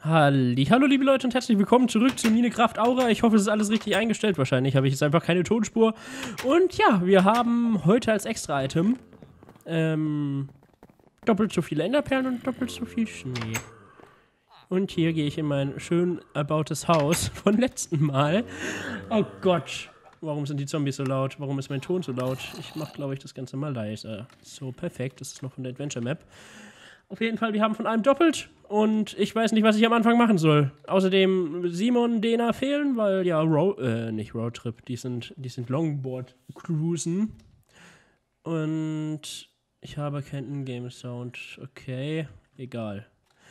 Hallo liebe Leute und herzlich willkommen zurück zu Minecraft Aura. Ich hoffe, es ist alles richtig eingestellt. Wahrscheinlich habe ich jetzt einfach keine Tonspur. Und ja, wir haben heute als Extra-Item doppelt so viele Enderperlen und doppelt so viel Schnee. Und hier gehe ich in mein schön erbautes Haus von letzten Mal. Oh Gott, warum sind die Zombies so laut? Warum ist mein Ton so laut? Ich mache, glaube ich, das Ganze mal leiser. So, perfekt. Das ist noch von der Adventure Map. Auf jeden Fall, wir haben von allem doppelt und ich weiß nicht, was ich am Anfang machen soll. Außerdem Simon, Dena fehlen, weil ja, nicht Roadtrip, die sind Longboard-Cruisen. Und ich habe keinen Ingame-Sound. Okay, egal.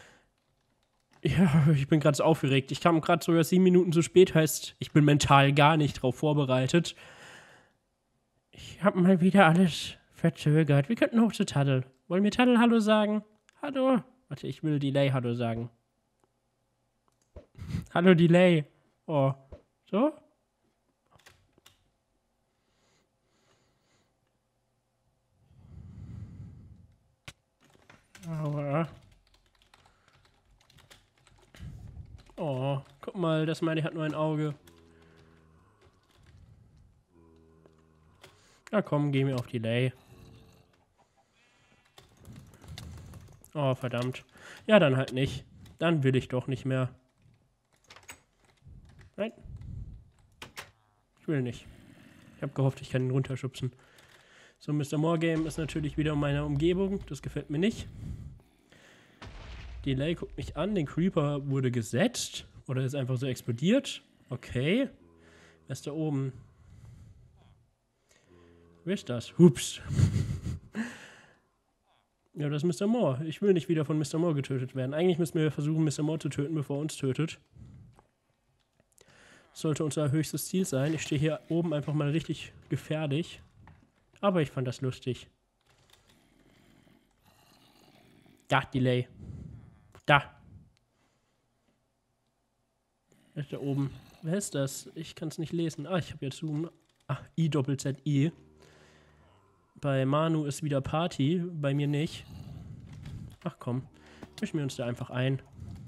Ja, ich bin gerade so aufgeregt. Ich kam gerade sogar 7 Minuten zu spät, heißt, ich bin mental gar nicht drauf vorbereitet. Ich habe mal wieder alles verzögert. Wir könnten hoch zu Taddel. Wollen wir Taddel Hallo sagen? Hallo. Warte, ich will Delay Hallo sagen. Hallo Delay. Oh. So? Aua. Oh, guck mal, das meine ich hat nur ein Auge. Na komm, geh mir auf Delay. Oh, verdammt. Ja, dann halt nicht. Dann will ich doch nicht mehr. Nein. Ich will nicht. Ich habe gehofft, ich kann ihn runterschubsen. So, Mr. More Game ist natürlich wieder in meiner Umgebung. Das gefällt mir nicht. Delay guckt mich an. Den Creeper wurde gesetzt. Oder ist einfach so explodiert. Okay. Wer ist da oben? Wer ist das? Hups. Ja, das ist Mr. More. Ich will nicht wieder von Mr. More getötet werden. Eigentlich müssen wir versuchen, Mr. More zu töten, bevor er uns tötet. Das sollte unser höchstes Ziel sein. Ich stehe hier oben einfach mal richtig gefährlich. Aber ich fand das lustig. Da, Delay. Da. Wer ist da oben? Wer ist das? Ich kann es nicht lesen. Ah, ich habe jetzt Zoom. Ach, I-Doppel-Z-I. Bei Manu ist wieder Party, bei mir nicht. Ach komm, mischen wir uns da einfach ein.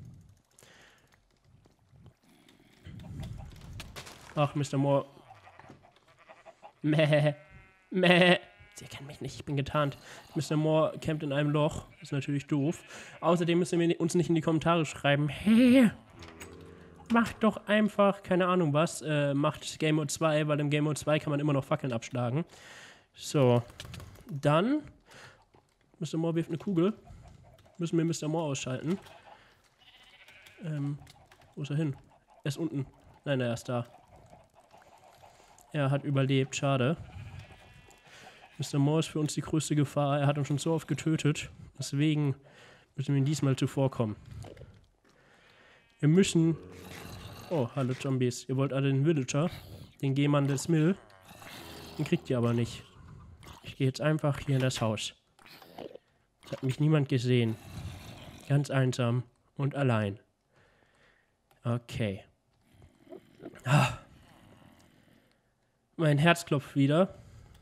Ach, Mr. More. Mäh. Mäh. Sie erkennen mich nicht, ich bin getarnt. Mr. More campt in einem Loch. Ist natürlich doof. Außerdem müssen wir uns nicht in die Kommentare schreiben. Hey, macht doch einfach, keine Ahnung was, macht Game Mode 2, weil im Game Mode 2 kann man immer noch Fackeln abschlagen. So, dann Mr. More wirft eine Kugel. Müssen wir Mr. More ausschalten. Wo ist er hin? Er ist unten. Nein, er ist da. Er hat überlebt, schade. Mr. More ist für uns die größte Gefahr. Er hat uns schon so oft getötet. Deswegen müssen wir ihm diesmal zuvorkommen. Wir müssen... Oh, hallo Zombies. Ihr wollt alle den Villager. Den G-Mann des Mill. Den kriegt ihr aber nicht. Ich gehe jetzt einfach hier in das Haus. Es hat mich niemand gesehen. Ganz einsam und allein. Okay. Ah. Mein Herz klopft wieder.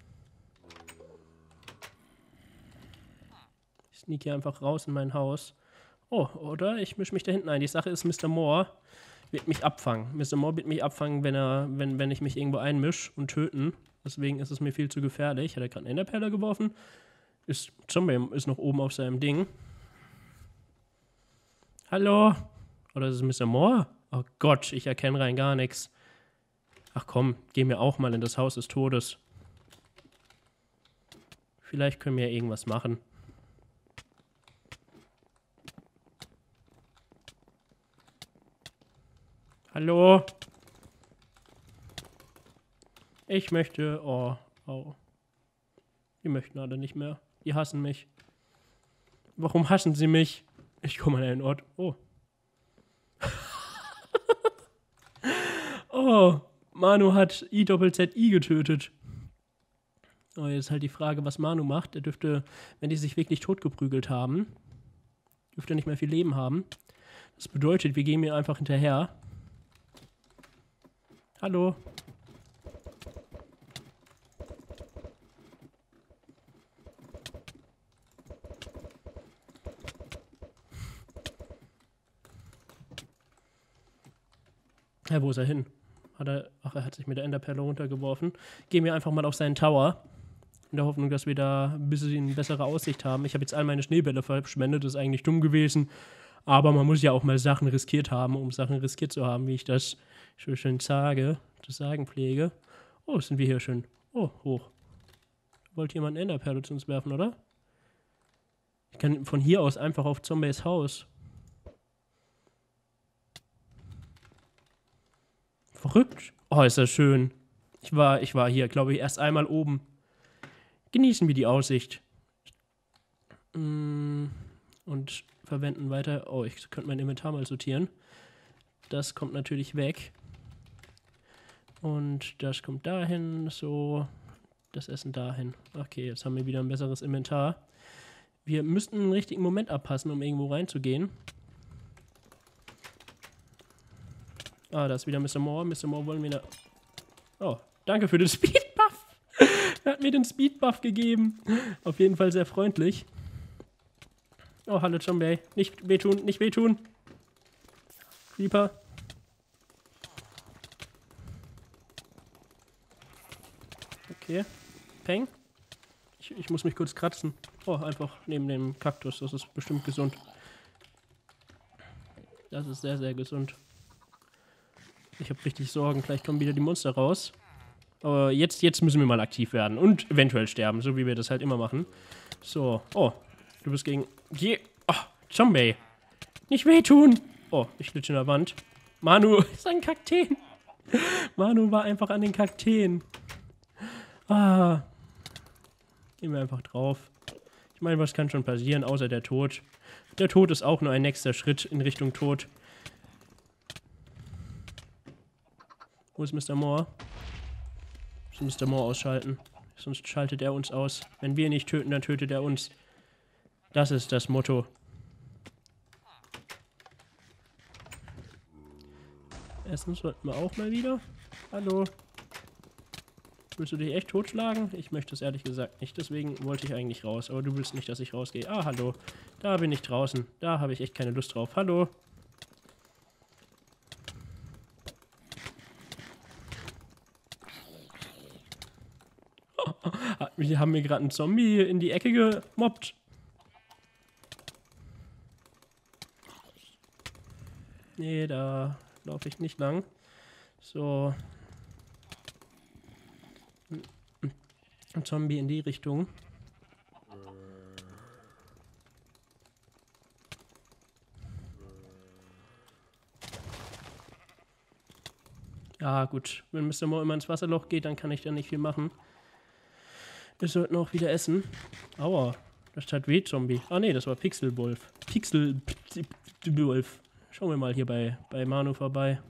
Ich sneak hier einfach raus in mein Haus. Oh, oder? Ich mische mich da hinten ein. Die Sache ist, Mr. More wird mich abfangen. Mr. More wird mich abfangen, wenn ich mich irgendwo einmische und töten. Deswegen ist es mir viel zu gefährlich. Hat er gerade einen Enderperler geworfen? Zombie ist noch oben auf seinem Ding. Hallo? Oder ist es Mr. More? Oh Gott, ich erkenne rein gar nichts. Ach komm, gehen wir auch mal in das Haus des Todes. Vielleicht können wir ja irgendwas machen. Hallo? Ich möchte... Oh. Die möchten alle nicht mehr. Die hassen mich. Warum hassen sie mich? Ich komme an einen Ort. Oh. Oh. Manu hat I-Doppel-Z-I getötet. Oh, jetzt ist halt die Frage, was Manu macht. Er dürfte, wenn die sich wirklich totgeprügelt haben, dürfte nicht mehr viel Leben haben. Das bedeutet, wir gehen mir einfach hinterher. Hallo? Ja, wo ist er hin? Ach, er hat sich mit der Enderperle runtergeworfen. Gehen wir einfach mal auf seinen Tower. In der Hoffnung, dass wir da ein bisschen bessere Aussicht haben. Ich habe jetzt all meine Schneebälle verschwendet. Das ist eigentlich dumm gewesen. Aber man muss ja auch mal Sachen riskiert haben, um Sachen riskiert zu haben, wie ich das schön sage, zu sagen pflege. Oh, sind wir hier schön. Oh, hoch. Wollte jemand eine Enderperle zu uns werfen, oder? Ich kann von hier aus einfach auf Zombies Haus. Verrückt. Oh, ist das schön. Ich war hier, glaube ich, erst einmal oben. Genießen wir die Aussicht. Und verwenden weiter. Oh, ich könnte mein Inventar mal sortieren. Das kommt natürlich weg. Und das kommt dahin. So. Das Essen dahin. Okay, jetzt haben wir wieder ein besseres Inventar. Wir müssten einen richtigen Moment abpassen, um irgendwo reinzugehen. Ah, da ist wieder Mr. Moore. Mr. Moore wollen wir da... Oh, danke für den Speedbuff. Er hat mir den Speedbuff gegeben. Auf jeden Fall sehr freundlich. Oh, hallo Zombie. Nicht wehtun, nicht wehtun. Creeper. Okay. Peng. Ich muss mich kurz kratzen. Oh, einfach neben dem Kaktus. Das ist bestimmt gesund. Das ist sehr, sehr gesund. Ich habe richtig Sorgen. Gleich kommen wieder die Monster raus. Aber jetzt müssen wir mal aktiv werden. Und eventuell sterben, so wie wir das halt immer machen. So. Oh, du bist gegen... Oh, Zombie. Nicht wehtun. Oh, ich glitsche in der Wand. Manu ist ein Kakteen. Manu war einfach an den Kakteen. Ah. Gehen wir einfach drauf. Ich meine, was kann schon passieren, außer der Tod? Der Tod ist auch nur ein nächster Schritt in Richtung Tod. Wo ist Mr. Moore? Ich muss Mr. Moore ausschalten. Sonst schaltet er uns aus. Wenn wir ihn nicht töten, dann tötet er uns. Das ist das Motto. Essen sollten wir auch mal wieder. Hallo. Willst du dich echt totschlagen? Ich möchte es ehrlich gesagt nicht. Deswegen wollte ich eigentlich raus. Aber du willst nicht, dass ich rausgehe. Ah, hallo. Da bin ich draußen. Da habe ich echt keine Lust drauf. Hallo. Wir haben mir gerade einen Zombie in die Ecke gemobbt. Nee, da laufe ich nicht lang. So. Ein Zombie in die Richtung. Ja, gut. Wenn Mr. Moore immer ins Wasserloch geht, dann kann ich da nicht viel machen. Wir sollten auch wieder essen. Aua, das tat weh, Zombie. Ah ne, das war Pixelwolf. Pixelwolf. Schauen wir mal hier bei Manu vorbei.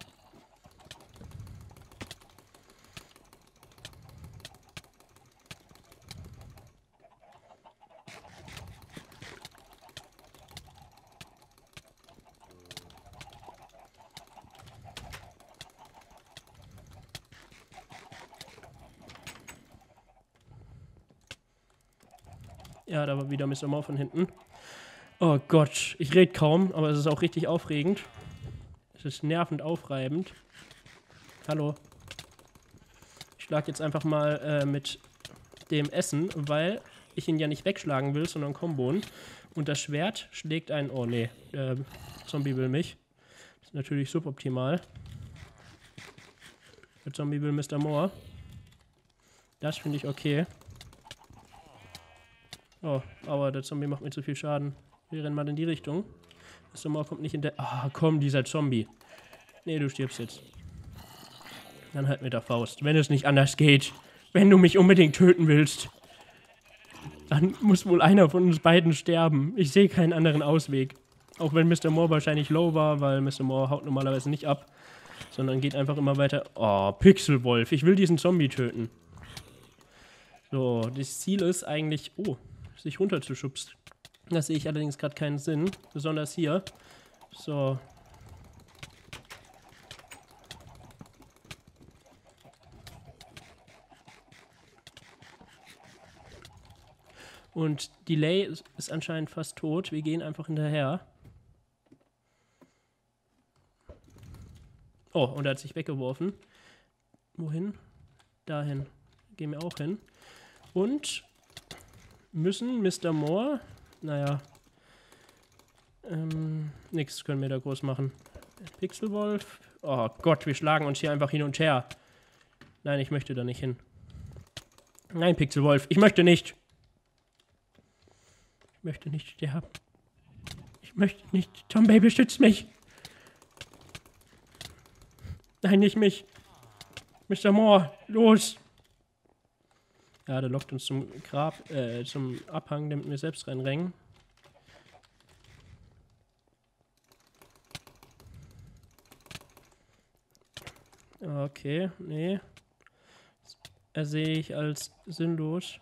Ja, da war wieder Mr. Moore von hinten. Oh Gott, ich rede kaum, aber es ist auch richtig aufregend. Es ist nervend aufreibend. Hallo. Ich schlage jetzt einfach mal mit dem Essen, weil ich ihn ja nicht wegschlagen will, sondern kombon. Und das Schwert schlägt einen... Oh nee, der Zombie will mich. Das ist natürlich suboptimal. Der Zombie will Mr. Moore. Das finde ich okay. Oh, aber der Zombie macht mir zu viel Schaden. Wir rennen mal in die Richtung. Mr. Moore kommt nicht in der... Ah, komm, dieser Zombie. Nee, du stirbst jetzt. Dann halt mit der Faust. Wenn es nicht anders geht. Wenn du mich unbedingt töten willst. Dann muss wohl einer von uns beiden sterben. Ich sehe keinen anderen Ausweg. Auch wenn Mr. Moore wahrscheinlich low war, weil Mr. Moore haut normalerweise nicht ab. Sondern geht einfach immer weiter. Oh, Pixelwolf. Ich will diesen Zombie töten. So, das Ziel ist eigentlich... Oh, sich runterzuschubst. Das sehe ich allerdings gerade keinen Sinn. Besonders hier. So. Und Delay ist anscheinend fast tot. Wir gehen einfach hinterher. Oh, und er hat sich weggeworfen. Wohin? Dahin. Gehen wir auch hin. Und müssen Mr. Moore... Naja. Nichts können wir da groß machen. Pixelwolf. Oh Gott, wir schlagen uns hier einfach hin und her. Nein, ich möchte da nicht hin. Nein, Pixelwolf, ich möchte nicht. Ich möchte nicht sterben. Ich möchte nicht. Tom Baby, schützt mich. Nein, nicht mich. Mr. Moore, los. Ja, der lockt uns zum zum Abhang, damit wir selbst reinrennen. Okay, nee. Sehe ich als sinnlos.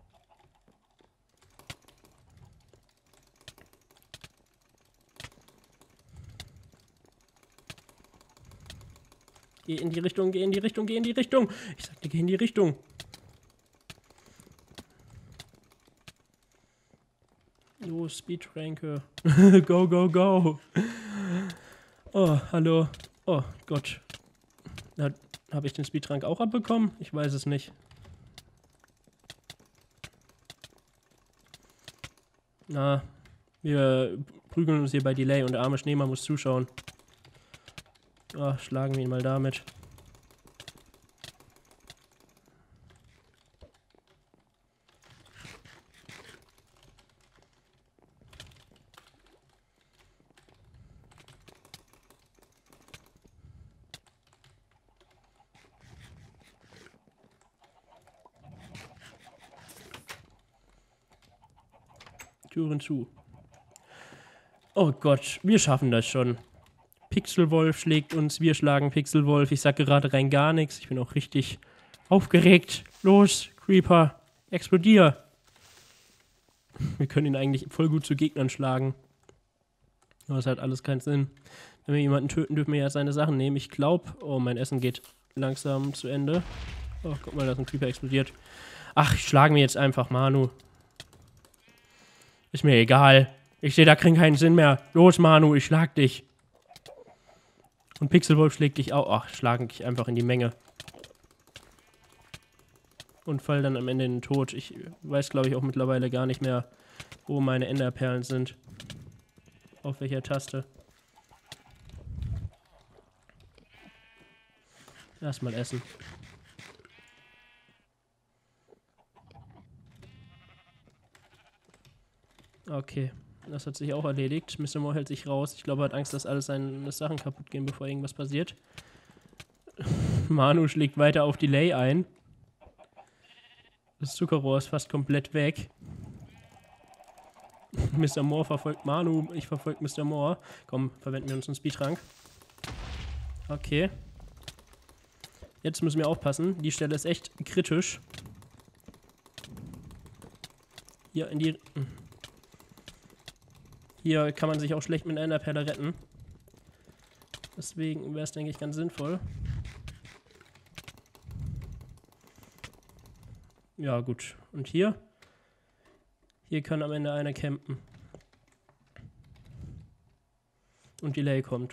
Geh in die Richtung, geh in die Richtung, geh in die Richtung. Ich sagte, geh in die Richtung. Los, Speedranke. Go, go, go. Oh, hallo. Oh Gott. Habe ich den Speedrank auch abbekommen? Ich weiß es nicht. Na, wir prügeln uns hier bei Delay und der arme Schneemann muss zuschauen. Oh, schlagen wir ihn mal damit. Türen zu. Oh Gott, wir schaffen das schon. Pixelwolf schlägt uns, wir schlagen Pixelwolf. Ich sag gerade rein gar nichts. Ich bin auch richtig aufgeregt. Los, Creeper, explodier. Wir können ihn eigentlich voll gut zu Gegnern schlagen. Aber es hat alles keinen Sinn. Wenn wir jemanden töten, dürfen wir ja seine Sachen nehmen. Ich glaube, oh, mein Essen geht langsam zu Ende. Oh, guck mal, da ist ein Creeper explodiert. Ach, schlagen wir jetzt einfach Manu. Ist mir egal. Ich sehe da keinen Sinn mehr. Los, Manu, ich schlag dich. Und Pixelwolf schlägt dich auch. Ach, schlagen dich einfach in die Menge. Und fall dann am Ende in den Tod. Ich weiß, glaube ich, auch mittlerweile gar nicht mehr, wo meine Enderperlen sind. Auf welcher Taste. Erstmal essen. Okay, das hat sich auch erledigt. Mr. Moore hält sich raus. Ich glaube, er hat Angst, dass alles seine Sachen kaputt gehen, bevor irgendwas passiert. Manu schlägt weiter auf Delay ein. Das Zuckerrohr ist fast komplett weg. Mr. Moore verfolgt Manu. Ich verfolge Mr. Moore. Komm, verwenden wir uns einen Speedrank. Okay. Jetzt müssen wir aufpassen. Die Stelle ist echt kritisch. Hier in die... Hier kann man sich auch schlecht mit einer Perle retten. Deswegen wäre es, denke ich, ganz sinnvoll. Ja, gut. Und hier? Hier kann am Ende einer campen. Und Delay kommt.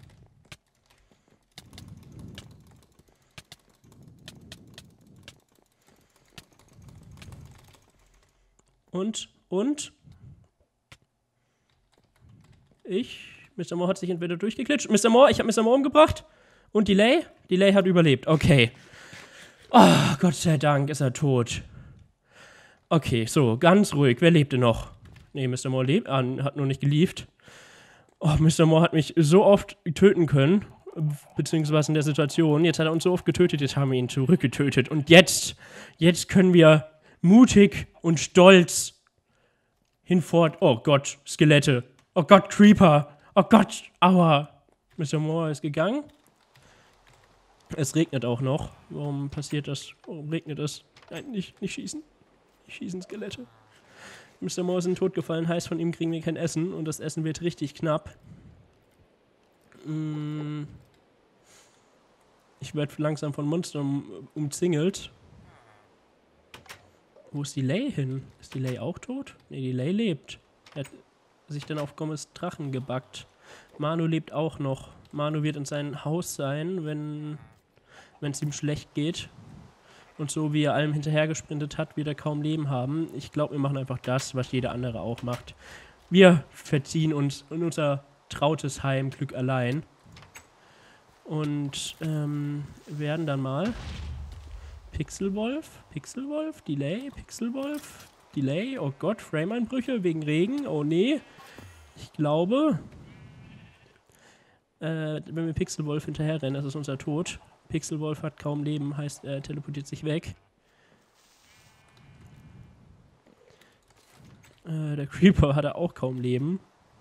Und? Mr. Moore hat sich entweder durchgeklitscht. Mr. Moore, ich habe Mr. Moore umgebracht. Und Delay? Delay hat überlebt. Okay. Oh, Gott sei Dank ist er tot. Okay, so, ganz ruhig. Wer lebte noch? Nee, Mr. Moore lebt. Hat nur nicht gelieft. Oh, Mr. Moore hat mich so oft töten können. Beziehungsweise in der Situation. Jetzt hat er uns so oft getötet, jetzt haben wir ihn zurückgetötet. Und jetzt können wir mutig und stolz hinfort. Oh Gott, Skelette. Oh Gott, Creeper. Oh Gott, aua. Mr. Moore ist gegangen. Es regnet auch noch. Warum passiert das? Warum regnet es? Nein, nicht schießen. Nicht schießen, Skelette. Mr. Moore ist in den Tod gefallen, heißt, von ihm kriegen wir kein Essen. Und das Essen wird richtig knapp. Ich werde langsam von Monstern umzingelt. Wo ist Delay hin? Ist Delay auch tot? Ne, Delay lebt. Er hat sich dann auf Gommes Drachen gebackt. Manu lebt auch noch. Manu wird in seinem Haus sein, wenn es ihm schlecht geht. Und so wie er allem hinterhergesprintet hat, wird er kaum Leben haben. Ich glaube, wir machen einfach das, was jeder andere auch macht. Wir verziehen uns in unser trautes Heim, Glück allein. Und werden dann mal Pixelwolf, Delay, Pixelwolf, Delay, oh Gott, Frame-Einbrüche wegen Regen, oh nee. Ich glaube, wenn wir Pixelwolf hinterherrennen, das ist unser Tod. Pixelwolf hat kaum Leben, heißt, er teleportiert sich weg. Der Creeper hatte auch kaum Leben.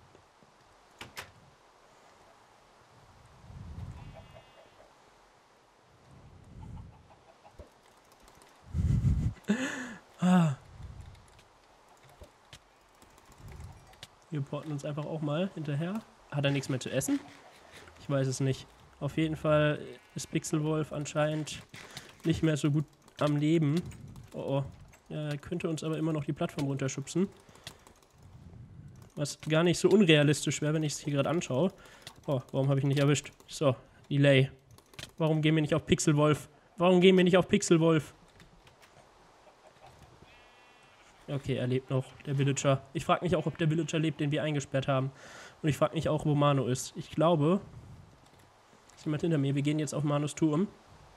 Wir porten uns einfach auch mal hinterher. Hat er nichts mehr zu essen? Ich weiß es nicht. Auf jeden Fall ist Pixelwolf anscheinend nicht mehr so gut am Leben. Oh oh. Er könnte uns aber immer noch die Plattform runterschubsen. Was gar nicht so unrealistisch wäre, wenn ich es hier gerade anschaue. Oh, warum habe ich ihn nicht erwischt? So, Delay. Warum gehen wir nicht auf Pixelwolf? Warum gehen wir nicht auf Pixelwolf? Okay, er lebt noch, der Villager. Ich frage mich auch, ob der Villager lebt, den wir eingesperrt haben. Und ich frage mich auch, wo Manu ist. Ich glaube, ist jemand hinter mir. Wir gehen jetzt auf Manus Turm.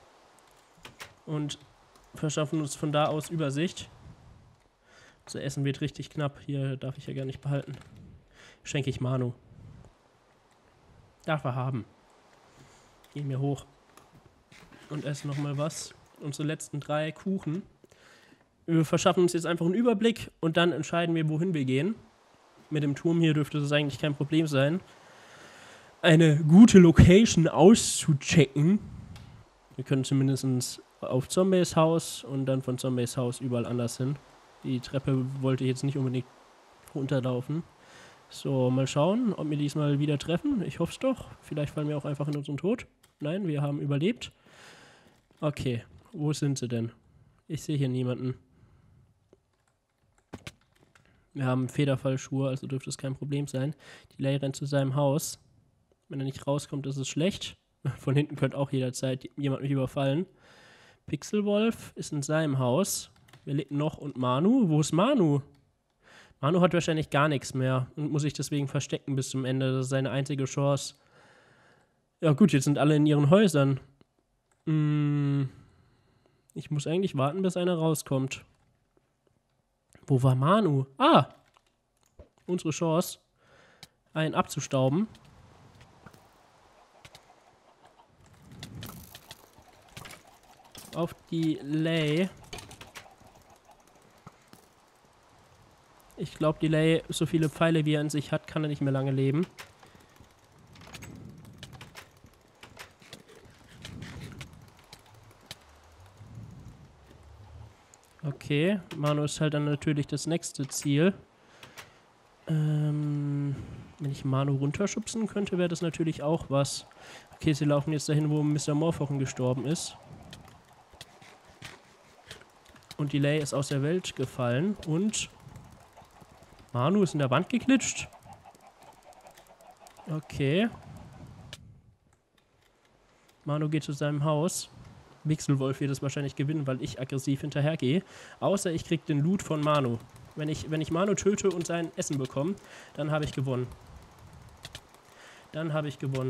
Und verschaffen uns von da aus Übersicht. Unser Essen wird richtig knapp. Hier darf ich ja gar nicht behalten. Schenke ich Manu. Darf er haben. Gehen wir hoch. Und essen nochmal was. Unsere letzten 3 Kuchen. Wir verschaffen uns jetzt einfach einen Überblick und dann entscheiden wir, wohin wir gehen. Mit dem Turm hier dürfte das eigentlich kein Problem sein, eine gute Location auszuchecken. Wir können zumindest auf Zombies Haus und dann von Zombies Haus überall anders hin. Die Treppe wollte ich jetzt nicht unbedingt runterlaufen. So, mal schauen, ob wir diesmal wieder treffen. Ich hoffe es doch. Vielleicht fallen wir auch einfach in unseren Tod. Nein, wir haben überlebt. Okay, wo sind sie denn? Ich sehe hier niemanden. Wir haben Federfallschuhe, also dürfte es kein Problem sein. Delay rennt zu seinem Haus. Wenn er nicht rauskommt, ist es schlecht. Von hinten könnte auch jederzeit jemand mich überfallen. Pixelwolf ist in seinem Haus. Wer lebt noch? Und Manu? Wo ist Manu? Manu hat wahrscheinlich gar nichts mehr und muss sich deswegen verstecken bis zum Ende. Das ist seine einzige Chance. Ja gut, jetzt sind alle in ihren Häusern. Ich muss eigentlich warten, bis einer rauskommt. Wo war Manu? Ah! Unsere Chance, einen abzustauben. Auf Delay. Ich glaube, Delay, so viele Pfeile wie er in sich hat, kann er nicht mehr lange leben. Okay, Manu ist halt dann natürlich das nächste Ziel. Wenn ich Manu runterschubsen könnte, wäre das natürlich auch was. Okay, sie laufen jetzt dahin, wo Mr. Morphochen gestorben ist. Und Delay ist aus der Welt gefallen. Und Manu ist in der Wand geglitscht. Okay. Manu geht zu seinem Haus. Pixelwolf wird es wahrscheinlich gewinnen, weil ich aggressiv hinterhergehe. Außer ich kriege den Loot von Manu. Wenn ich Manu töte und sein Essen bekomme, dann habe ich gewonnen. Dann habe ich gewonnen.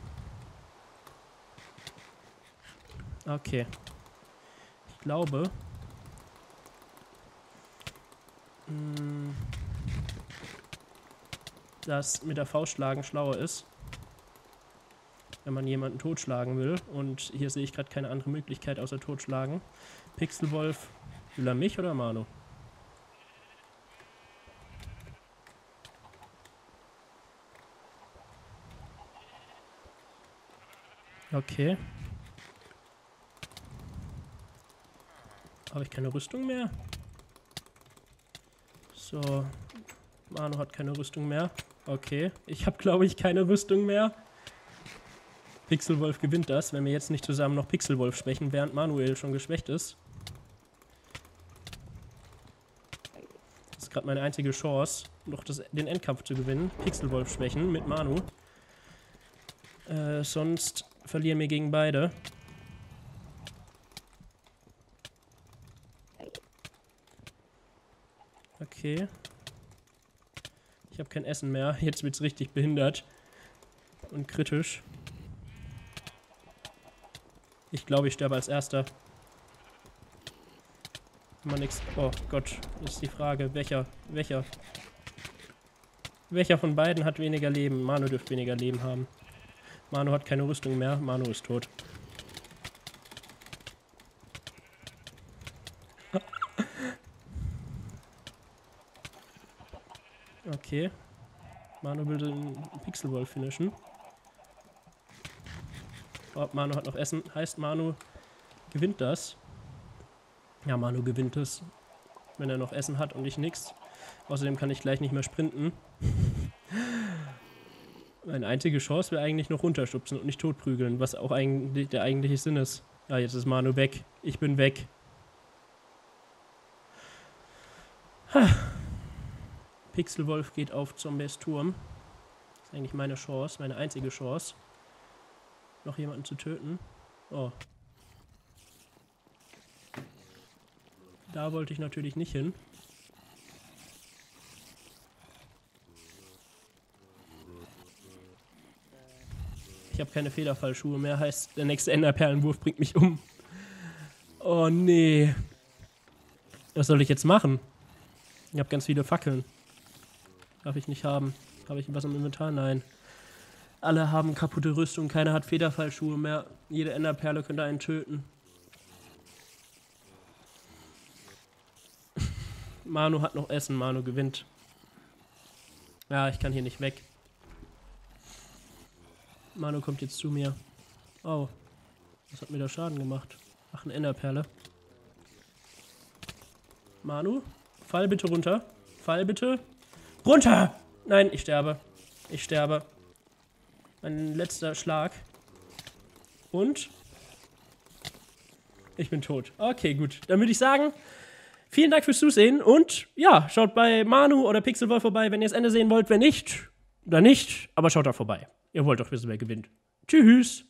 Okay. Ich glaube... dass mit der Faust schlagen schlauer ist, wenn man jemanden totschlagen will. Und hier sehe ich gerade keine andere Möglichkeit außer totschlagen. Pixelwolf, will er mich oder Manu? Okay. Habe ich keine Rüstung mehr? So, Manu hat keine Rüstung mehr. Okay, ich habe, glaube ich, keine Rüstung mehr. Pixelwolf gewinnt das, wenn wir jetzt nicht zusammen noch Pixelwolf schwächen, während Manuel schon geschwächt ist. Das ist gerade meine einzige Chance, noch den Endkampf zu gewinnen. Pixelwolf schwächen mit Manu. Sonst verlieren wir gegen beide. Okay. Ich habe kein Essen mehr. Jetzt wird's richtig behindert. Und kritisch. Ich glaube, ich sterbe als Erster. Mal nix. Oh Gott, ist die Frage. Welcher von beiden hat weniger Leben? Manu dürfte weniger Leben haben. Manu hat keine Rüstung mehr. Manu ist tot. Okay. Manu will den Pixelwolf finishen. Oh, Manu hat noch Essen. Heißt, Manu gewinnt das. Ja, Manu gewinnt es. Wenn er noch Essen hat und ich nix. Außerdem kann ich gleich nicht mehr sprinten. Meine einzige Chance wäre eigentlich noch runterstupsen und nicht totprügeln, was auch eigentlich der eigentliche Sinn ist. Ja, jetzt ist Manu weg. Ich bin weg. Pixelwolf geht auf Zombies Turm. Das ist eigentlich meine Chance, meine einzige Chance. Noch jemanden zu töten. Oh. Da wollte ich natürlich nicht hin. Ich habe keine Federfallschuhe mehr, heißt, der nächste Enderperlenwurf bringt mich um. Oh nee. Was soll ich jetzt machen? Ich habe ganz viele Fackeln. Darf ich nicht haben. Habe ich was im Inventar? Nein. Alle haben kaputte Rüstung, keiner hat Federfallschuhe mehr. Jede Enderperle könnte einen töten. Manu hat noch Essen, Manu gewinnt. Ja, ich kann hier nicht weg. Manu kommt jetzt zu mir. Oh. Was hat mir da Schaden gemacht? Ach, eine Enderperle. Manu, fall bitte runter. Fall bitte. Runter! Nein, ich sterbe. Ich sterbe. Mein letzter Schlag. Und? Ich bin tot. Okay, gut. Dann würde ich sagen, vielen Dank fürs Zusehen. Und ja, schaut bei Manu oder Pixelwolf vorbei, wenn ihr das Ende sehen wollt. Wenn nicht, dann nicht. Aber schaut da vorbei. Ihr wollt doch wissen, wer gewinnt. Tschüss.